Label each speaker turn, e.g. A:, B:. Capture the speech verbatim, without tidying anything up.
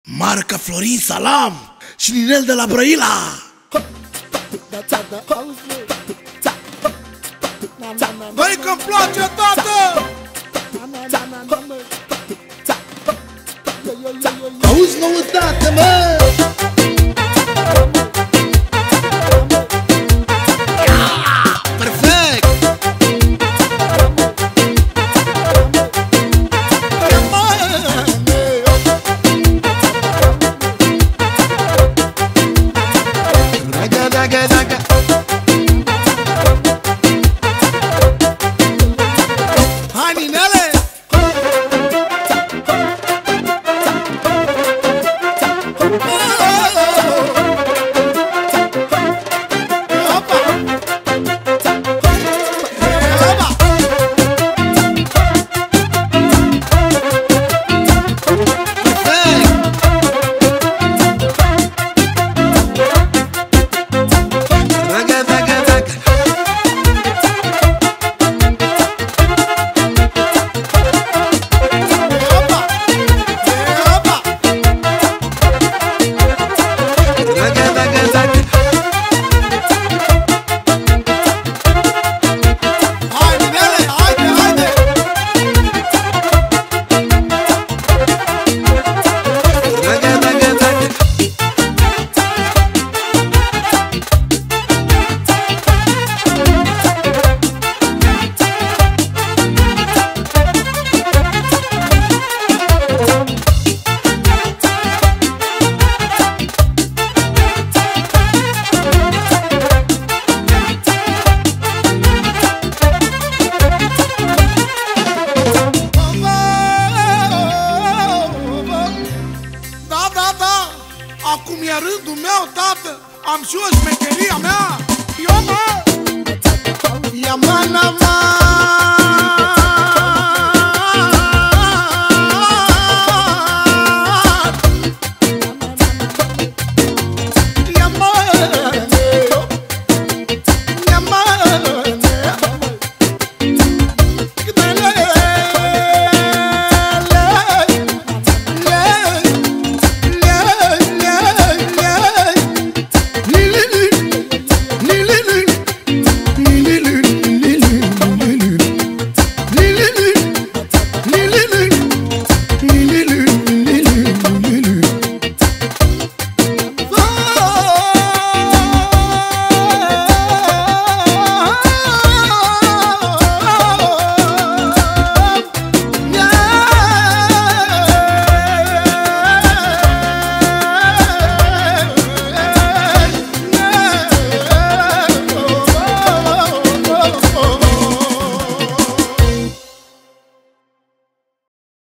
A: Marca Florin Salam și Ninel de la Brăila.
B: Băi că-mi place, tată!
A: Auzi noutate, mă! Perfect!
B: Daga, daga, daga. Hai, Ninele! Acum e rândul meu, tată. Am și o șmecheria mea. Eu, mă! Ia mana, mă!